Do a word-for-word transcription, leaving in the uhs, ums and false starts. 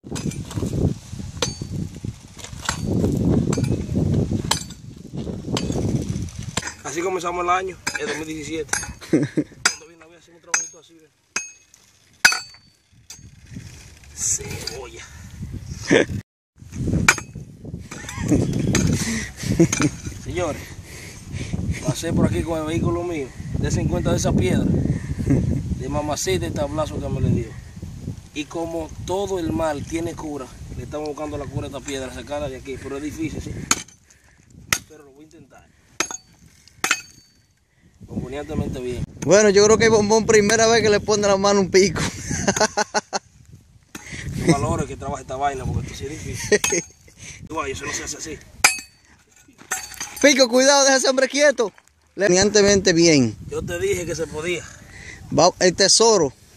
Así comenzamos el año, el dos mil diecisiete. Cuando viene voy a hacer un trabajito así, ¿ven? Cebolla. Señores, pasé por aquí con el vehículo mío. Desen cuenta de esa piedra, de mamacita el tablazo que me le dio. Y como todo el mal tiene cura, le estamos buscando la cura a esta piedra, sacarla de aquí. Pero es difícil, sí. Pero lo voy a intentar. Convenientemente bien. Bueno, yo creo que Bombón primera vez que le pone la mano un pico. Yo valoro que trabaje esta vaina porque esto sí es difícil. Igual, eso no se hace así. Pico, cuidado, deja ese hombre quieto. Convenientemente bien. Yo te dije que se podía. Va el tesoro.